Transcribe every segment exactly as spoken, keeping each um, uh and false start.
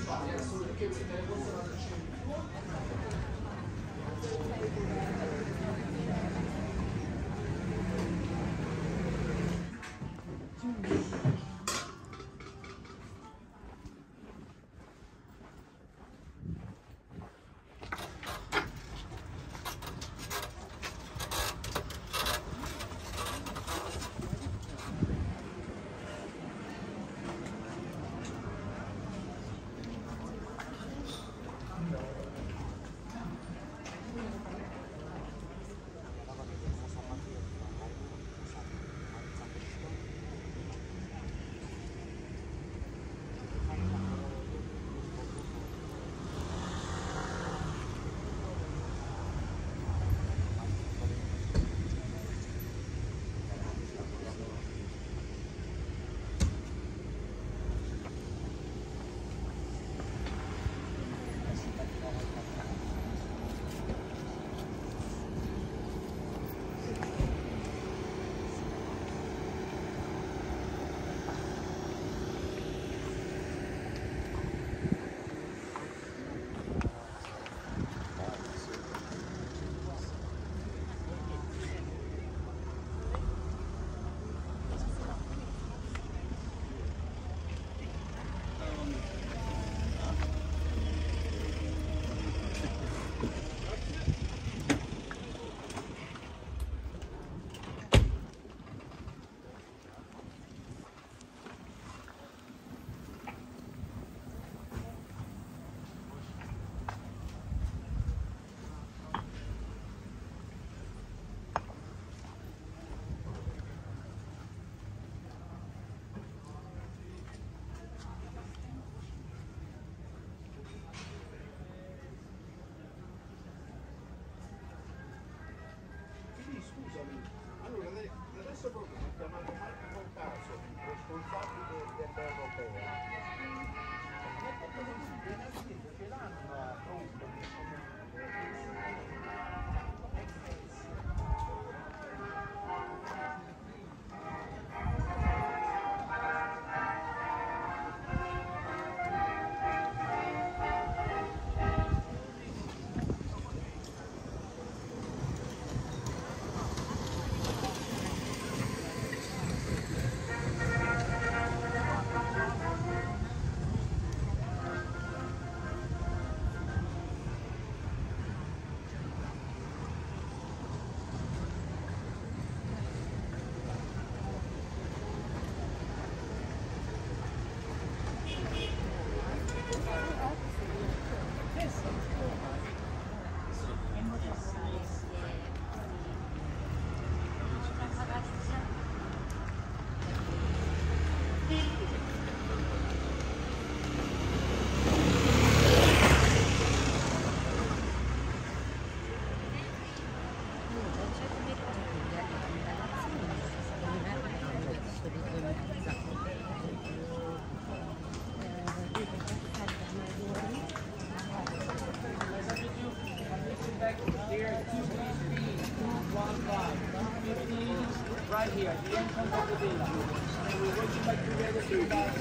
Right here, the entrance of the villa. And we're waiting back together to back.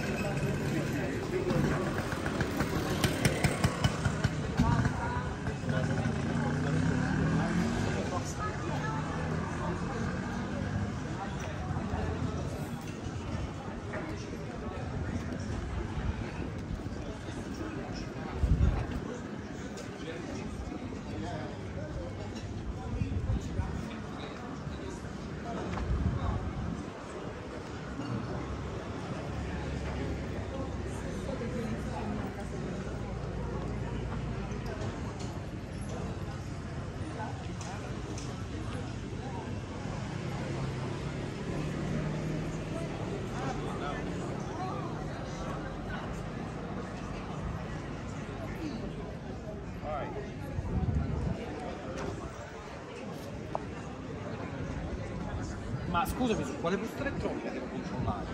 Ma scusami, su quale posto elettronica devo controllare?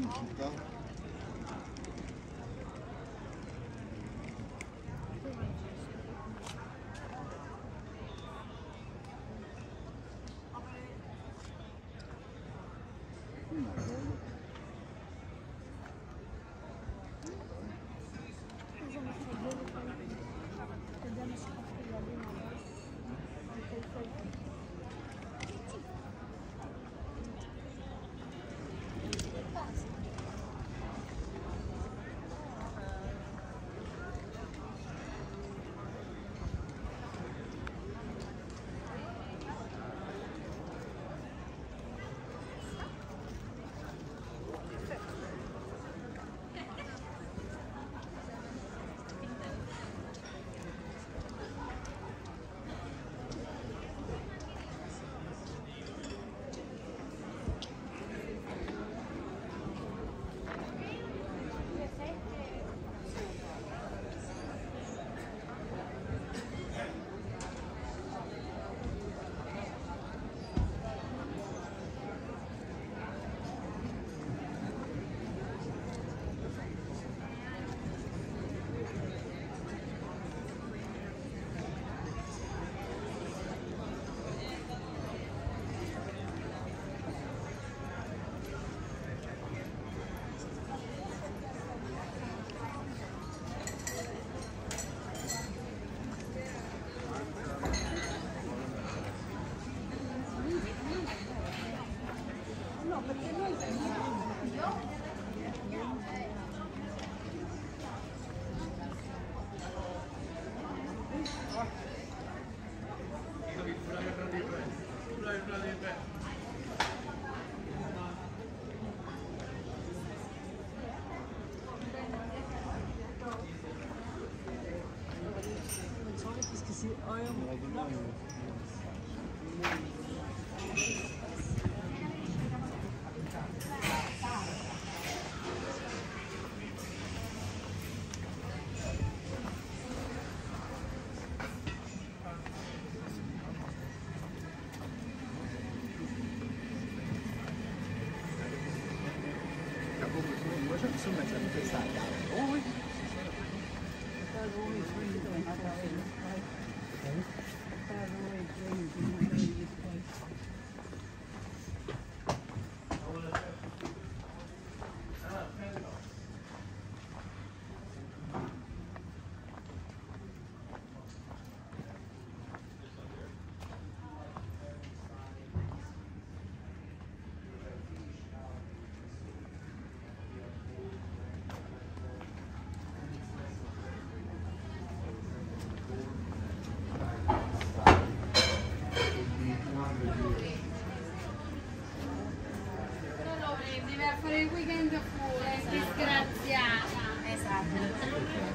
Fare il weekend pure, disgraziata. Esatto.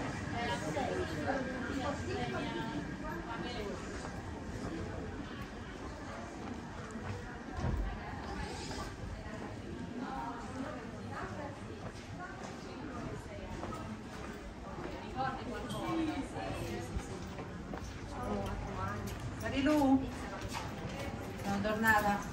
Marilu, sono tornata.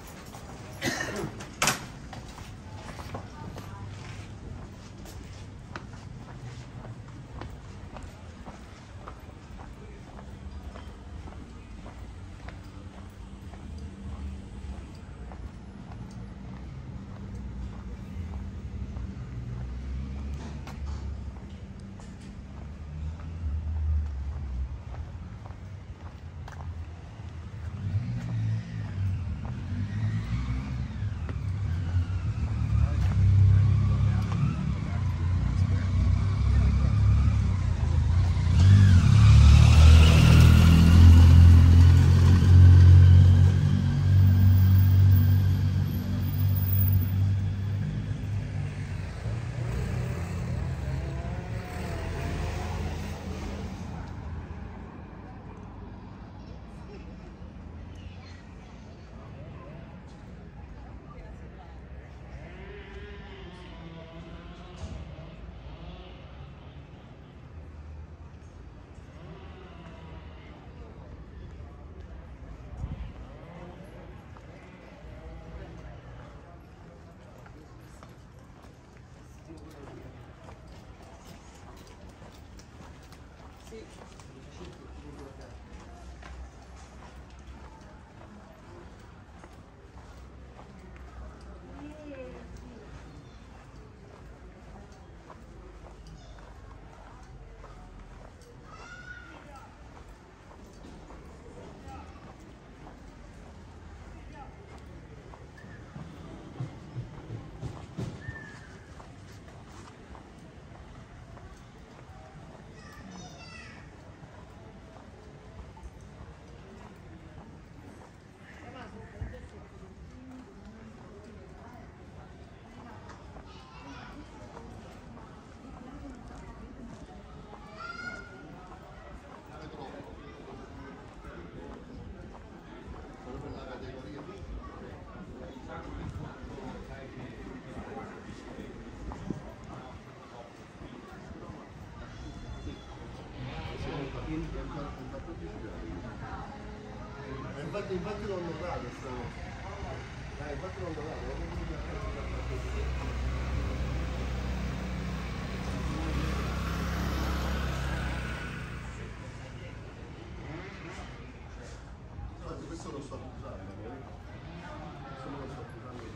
Questo lo sto usando, questo lo sto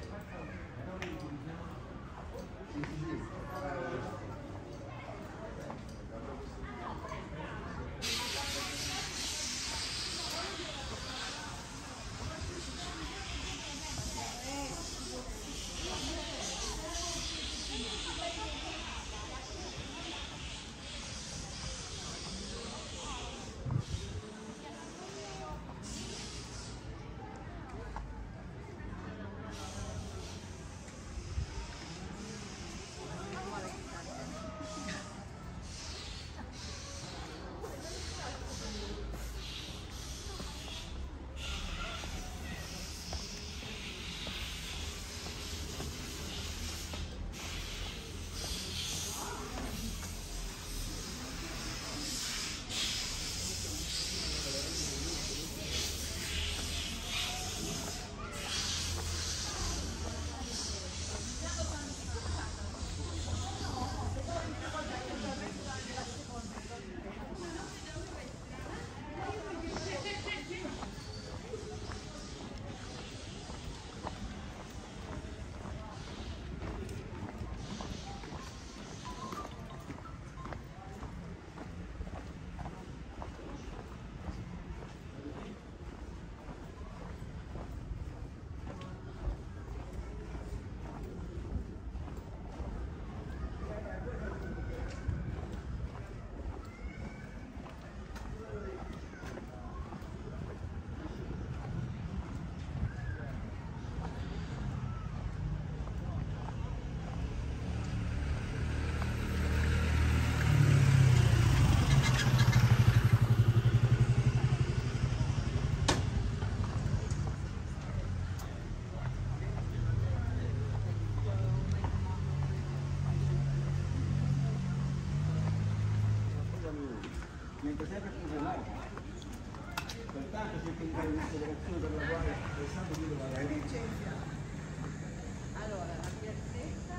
mentre sempre funzionava. Pertanto se ti fai un'asseverazione per la quale è stato di la licenza. Allora, la piazzetta.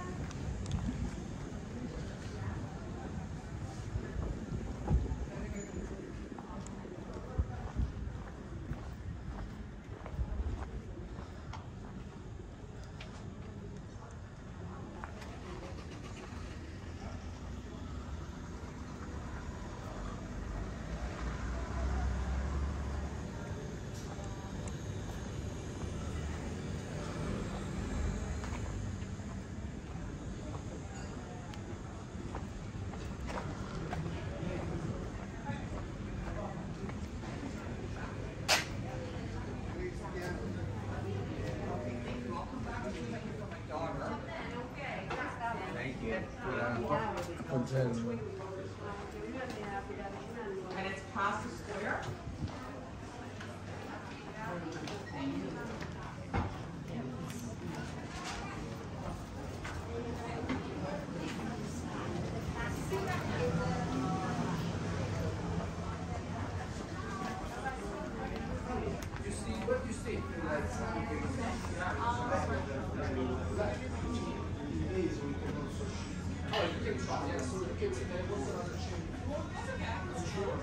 And it's pasta square. You see what you see like oh, you can try, yeah, so the kids in there, what's another change? Sure.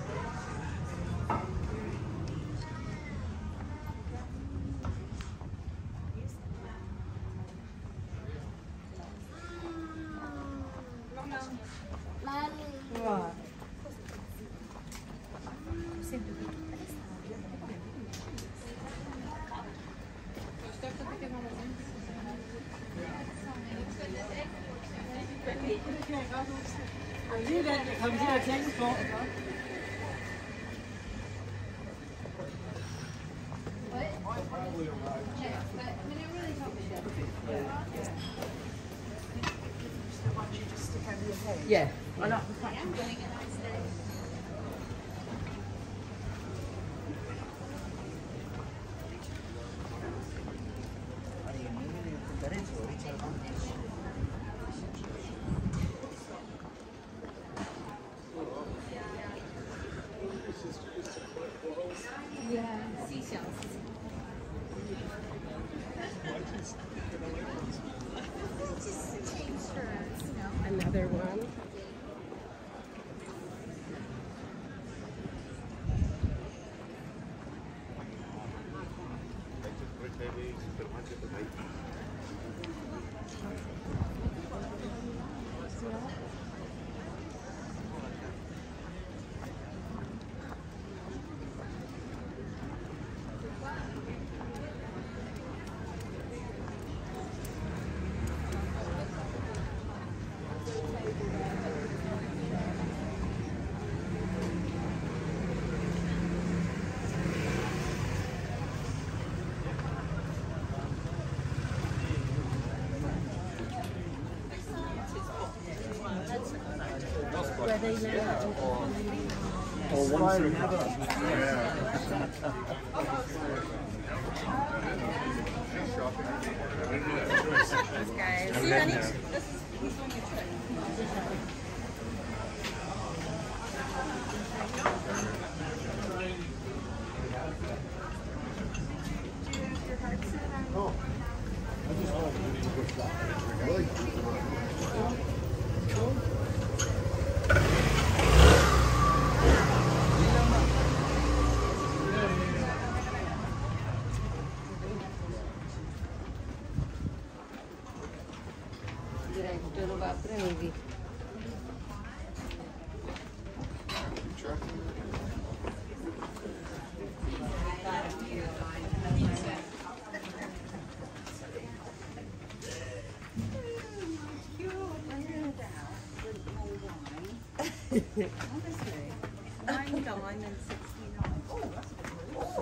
Wow. Haben Sie als nächstes vor? Yeah. I'm doing it nice day. Yeah. Seashells. another one. Where they land. Or one thing. Guys, see, honey, this is he's doing a trick. Oh. I just wanted to do a good shot. Really? Direi che te lo va a prendere. Honestly, nine diamond, sixty-nine. Oh, that's good.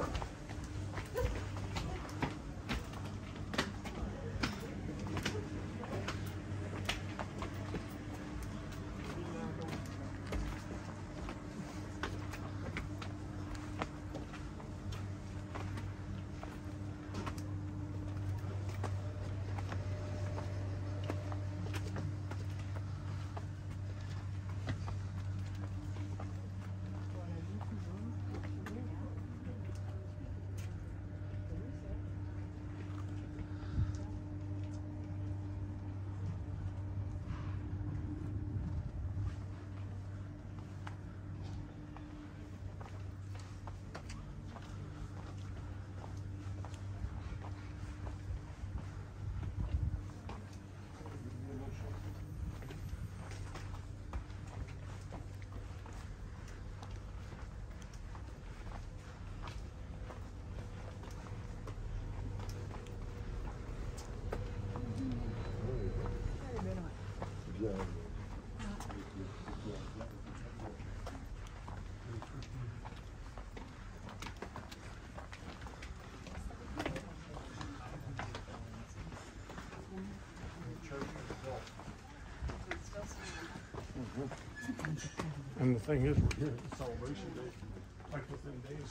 And the thing is, we're here at the celebration day, like within days.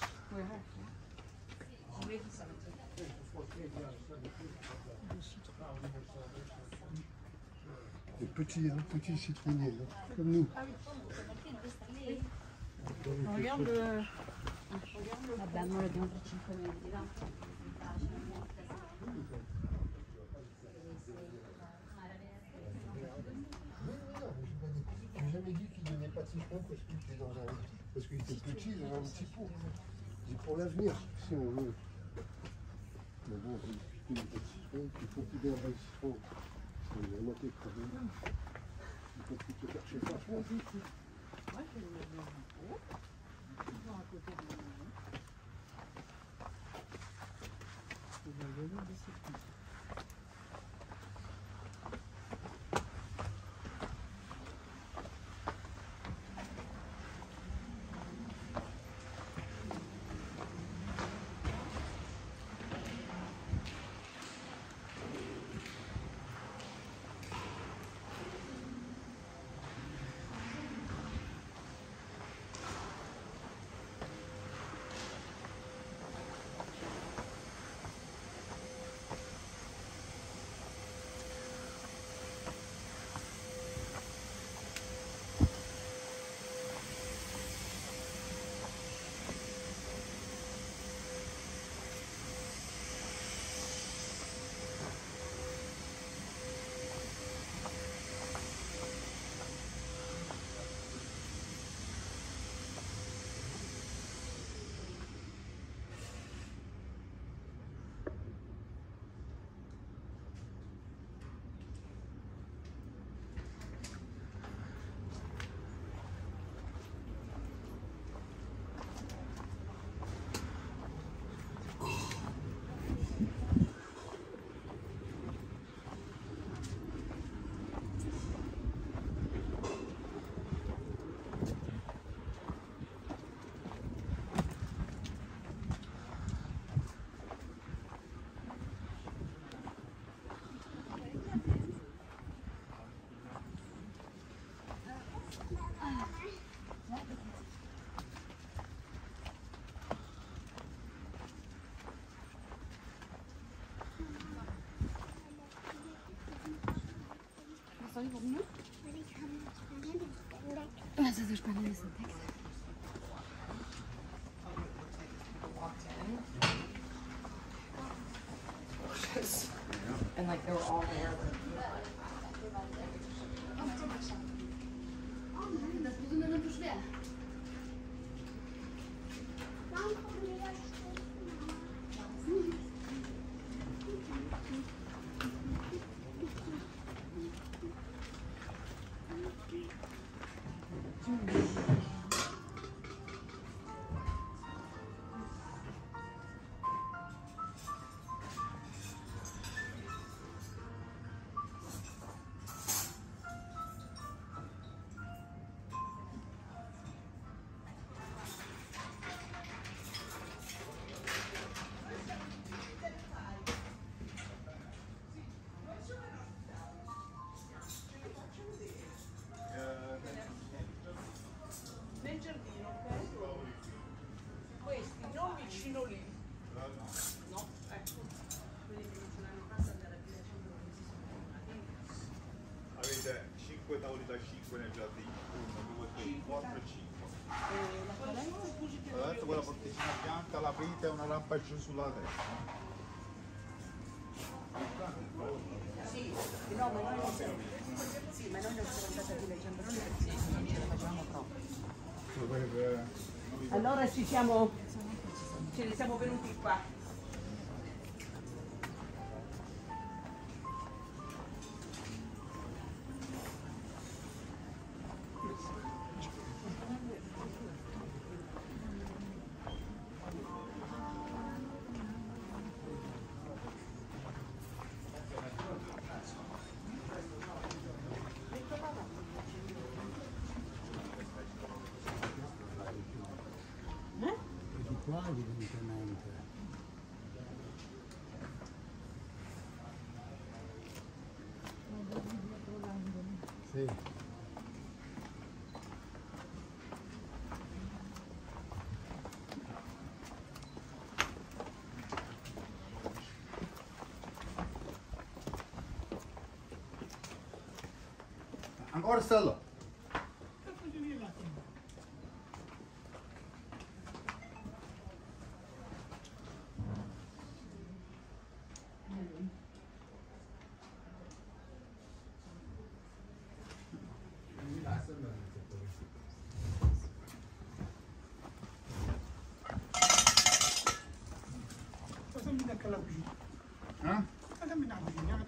Des petits, hein, petits citronniers, hein, comme nous. Regarde, euh, ah bah moi l'abbiamo per cinque minuti, là. J'ai jamais dit qu'il donnait pas de citron parce qu'il était dans un, parce qu'il était petit dans un petit pot. C'est pour l'avenir, si on veut. Mais bon, il n'y a pas de citron, il faut qu'il y ait un vrai citron. C'est la moitié de problème. Il faut que tu te cherches pas. Moi je vais le mettre dans un pot. Toujours à côté de la maison. Je vais donner des citrons. soll ich warum nicht? Weil ich habe spannendes entdeckt. Was hast du Spannendes entdeckt? And like they were all there. Oh nein, das ist mir dann zu schwer. Warum kommen wir das Nel giardino, ok? Questi, non vicino lì. No, ecco. Quelli che non ce l'hanno a casa andare a via centro non si sono fermati. Avete cinque tavoli da cinque nel giardino, uno, due, tre, quattro e cinque. E la cadenza scusi che Adesso quella porticina bianca l'aprite e una lampa giù sulla destra. sì, no, ma noi non siamo. Sì, ma noi non siamo andati a Villa Giambrone perché non ce la facciamo proprio. Allora ci siamo, ce ne siamo venuti qua. Qua evidentemente. Sì. Ancora Stella? Cosa mi dà che la cucina? Eh? Cosa mi dà la cucina?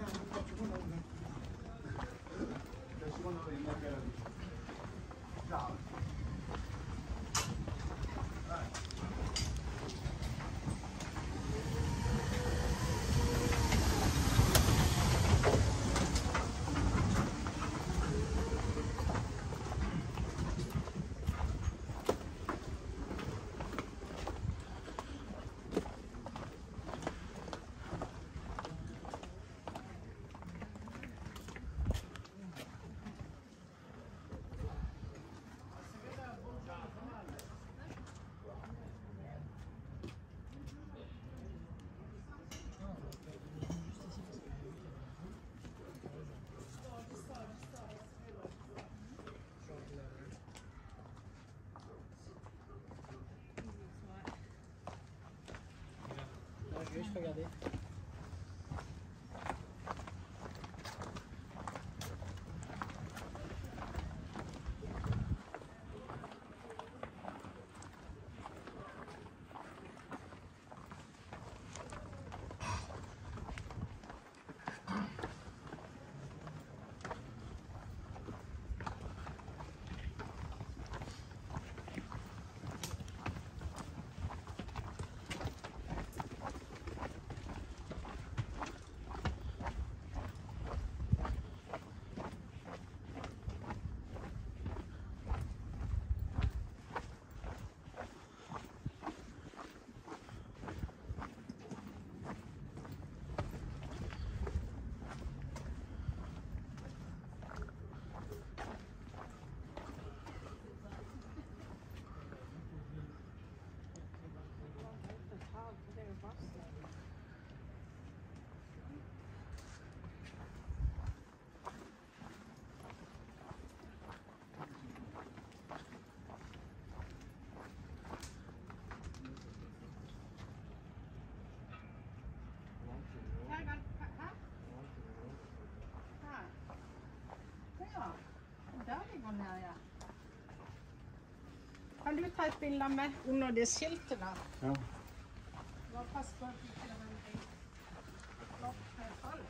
Je vais regarder. ja. Kan du ta et bilde av meg under det skiltet da? Ja. Bare pass på at du ikke har en ting. Flott fall.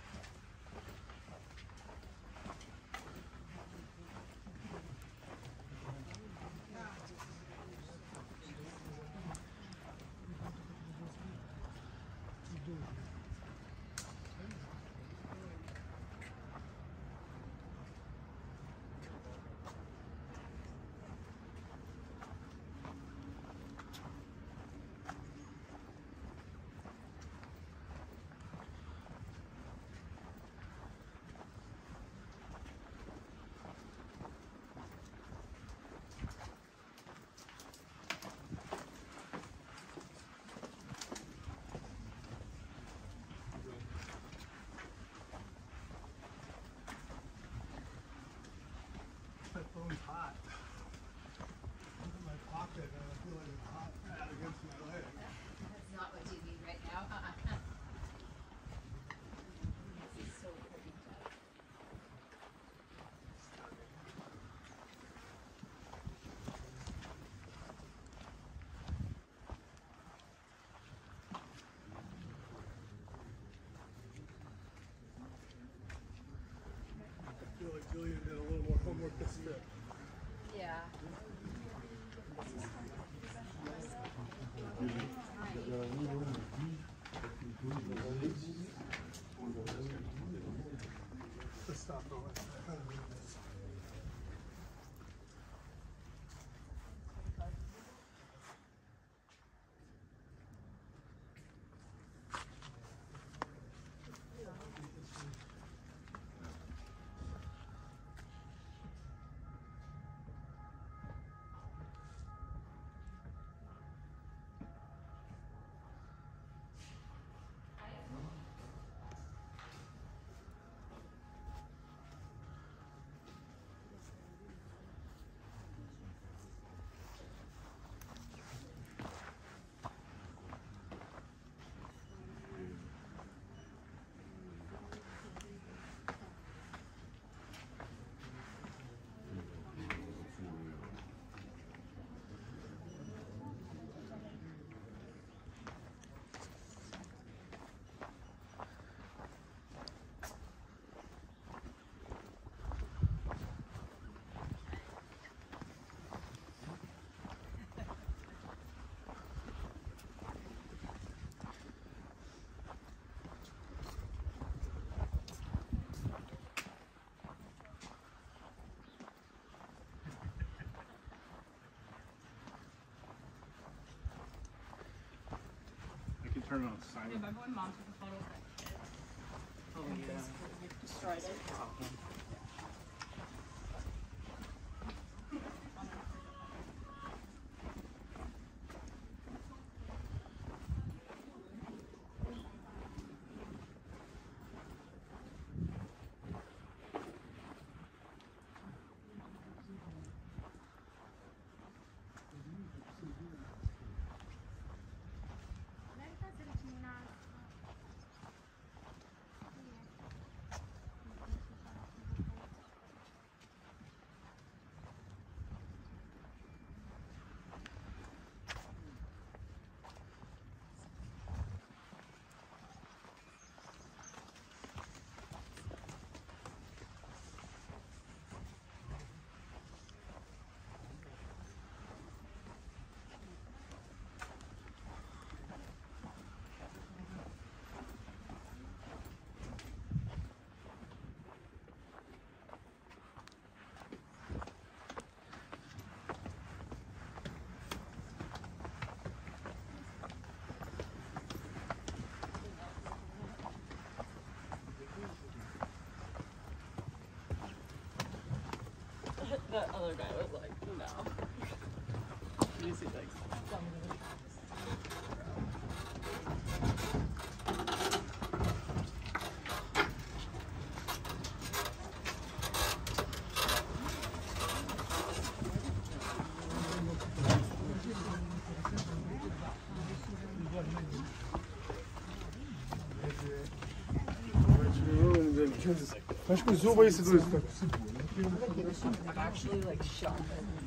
My phone's hot. Look at my pocket and I feel like it's hot against my leg. That's not what you need right now. This is so pretty. I feel like Julian did a little more homework this trip. Yeah. Let's stop for one second. I don't need this. I can turn it on silent. Remember when Mom took a photo of that kid? Oh, yeah. You destroyed it. That other guy was like, no. You see, like, Room, then Acho que o zoom vai ser dois. I'm actually like shocked.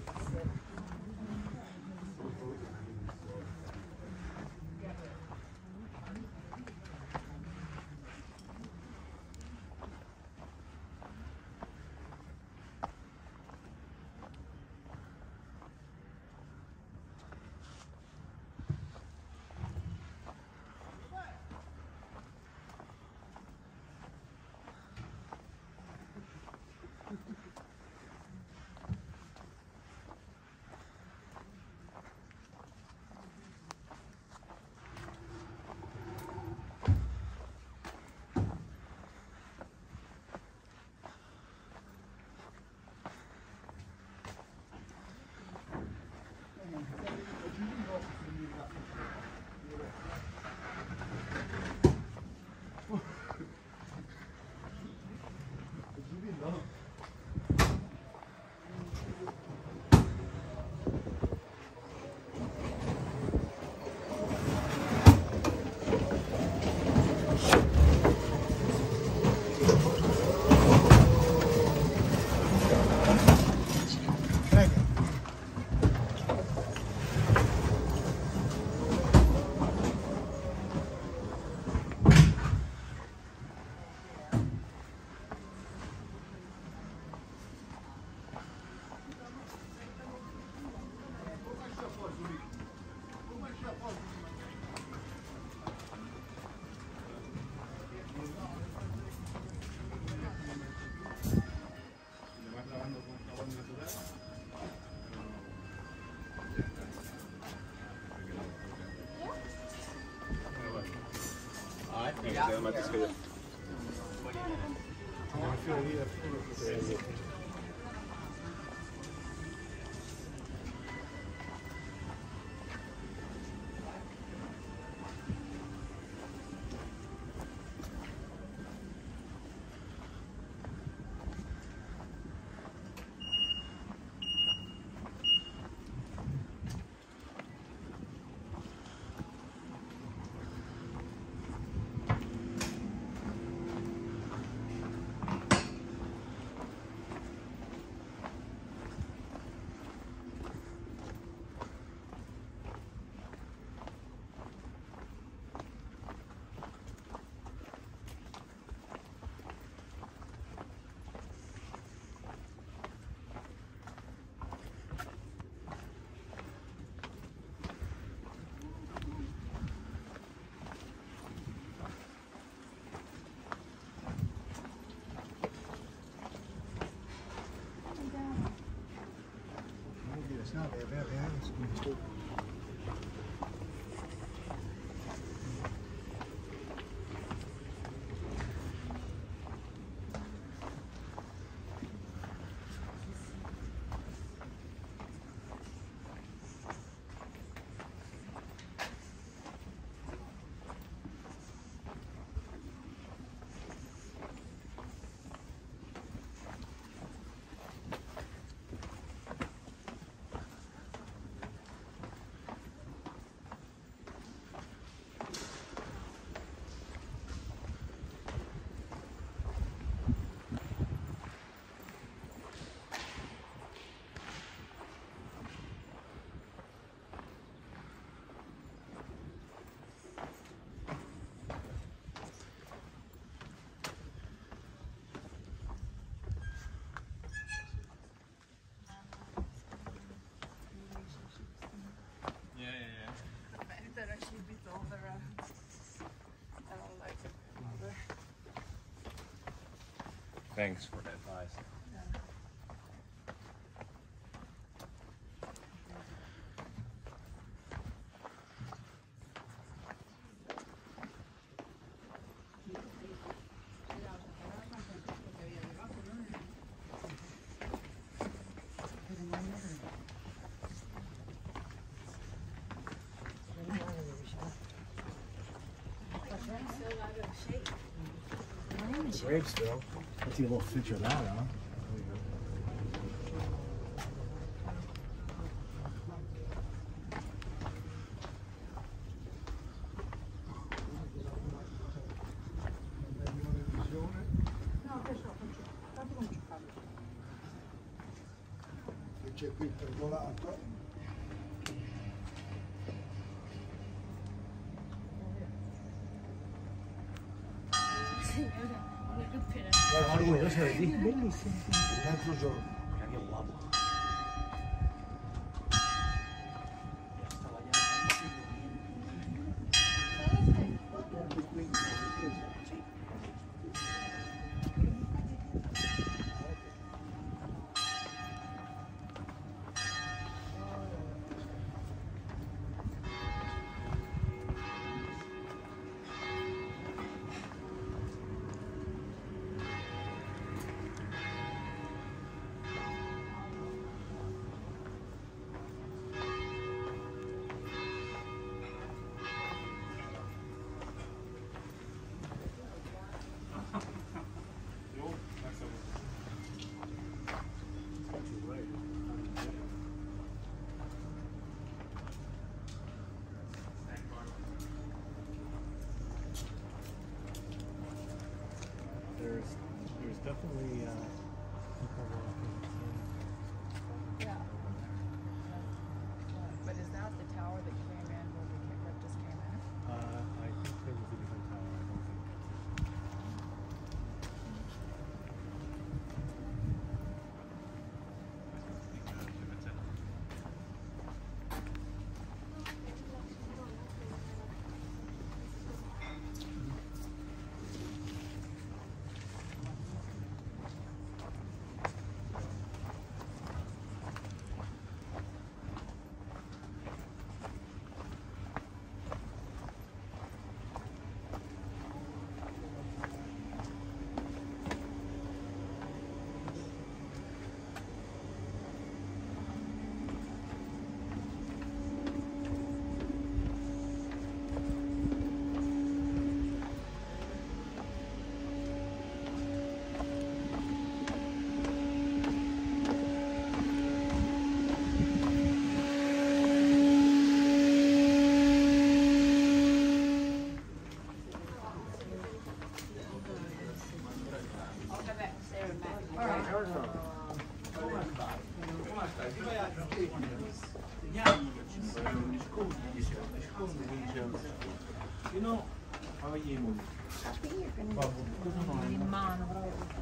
Thanks for the advice. Grapes, Phil. Let's see a little picture of that, huh? No, c'è qui pergolato. Guarda quello, lo vedi? Bellissimo. Mezzo giorno. Che guapo. There's, there's definitely uh, people walking. Yeah. But is that the tower that came in where we came, that just came in? Uh, I think there was a different tower. I don't think. You know, how are you? In mano proprio.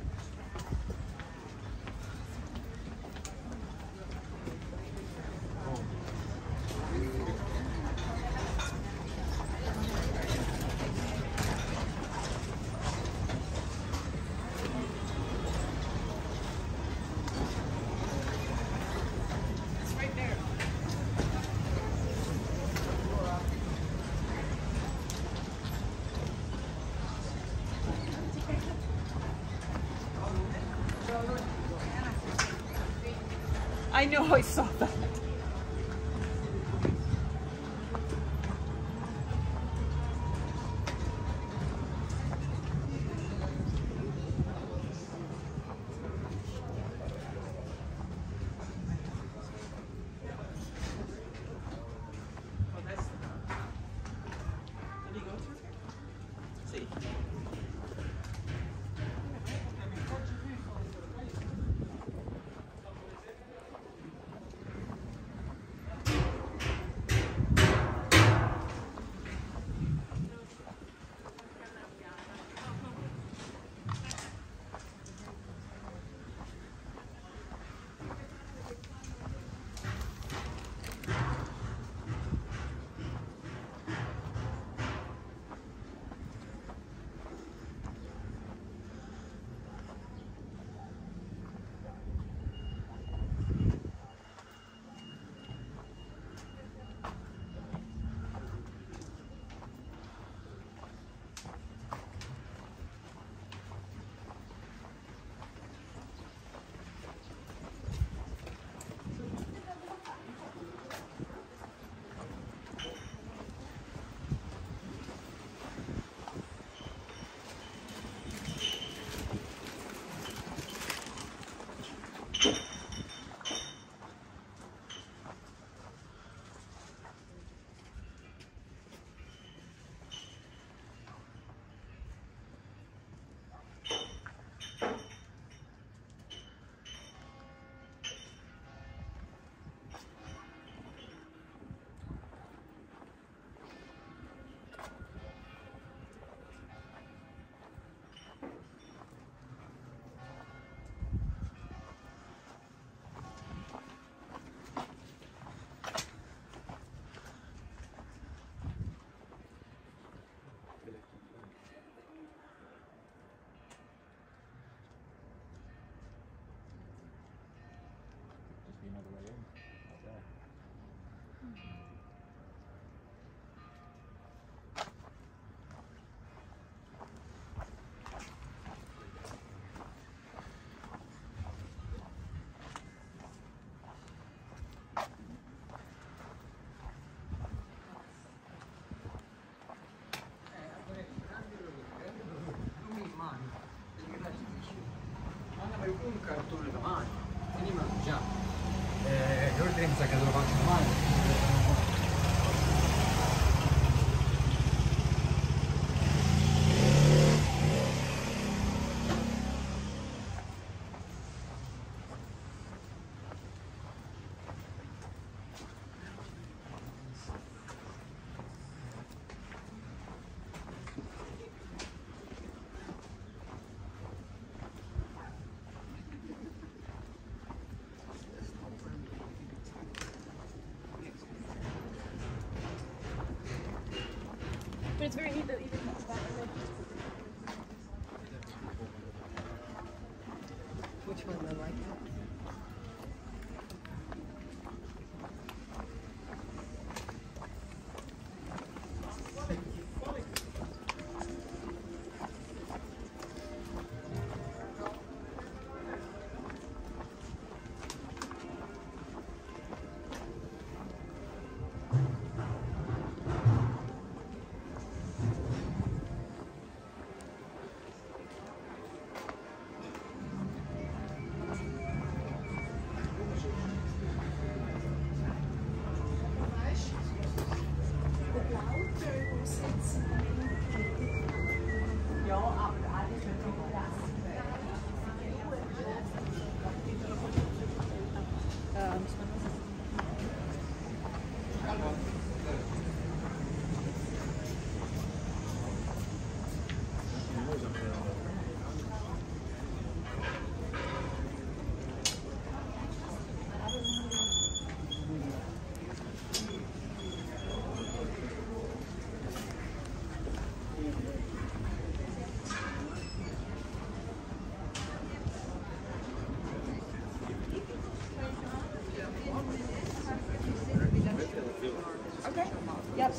I know, I saw that. Te mi sa che te lo faccio male. But it's very neat that even that's that. Which one I like? Okay. Yep.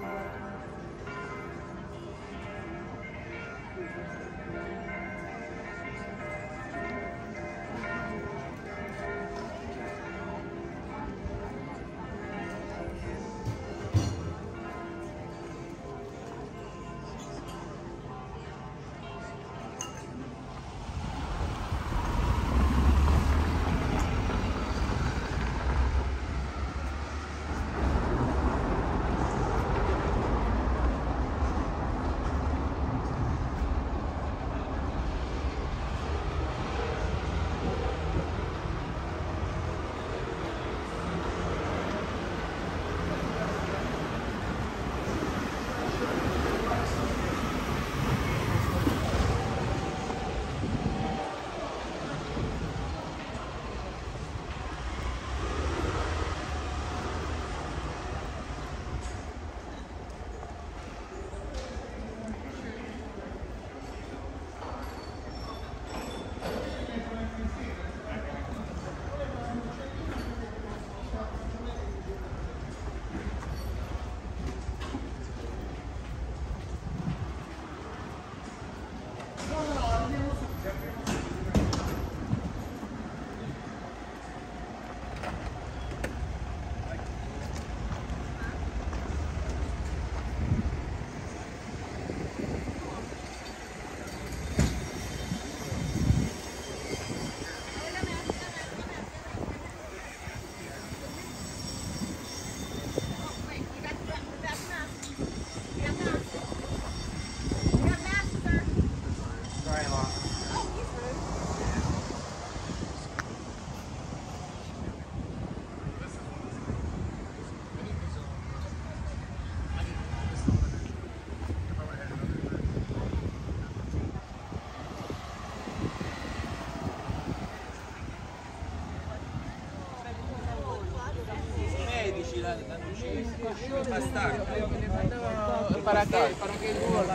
para qué, para qué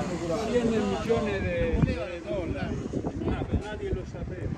cien millones de, de dólares. Ah, pero nadie lo sabía.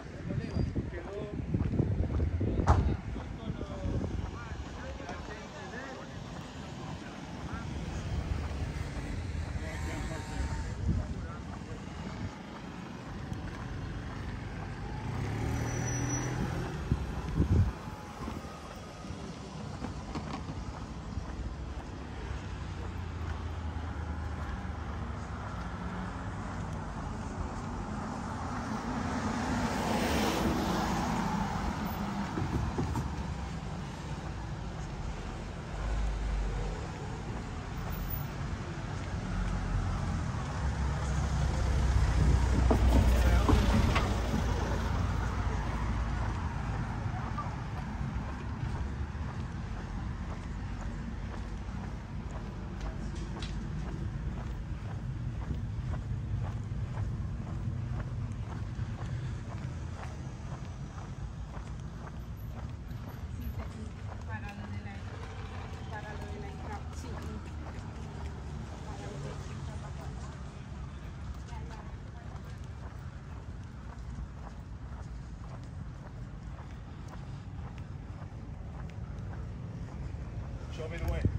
Show me the way.